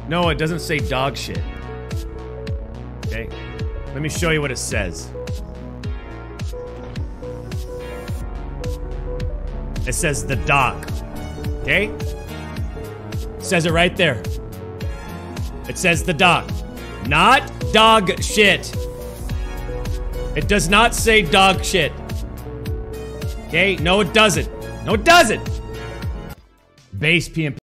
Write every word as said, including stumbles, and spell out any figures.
No, it doesn't say dog shit. Okay? Let me show you what it says. It says TheDoc. Okay? It says it right there. It says TheDoc. Not dog shit. It does not say dog shit. Okay? No, it doesn't. No, it doesn't. Base P M P.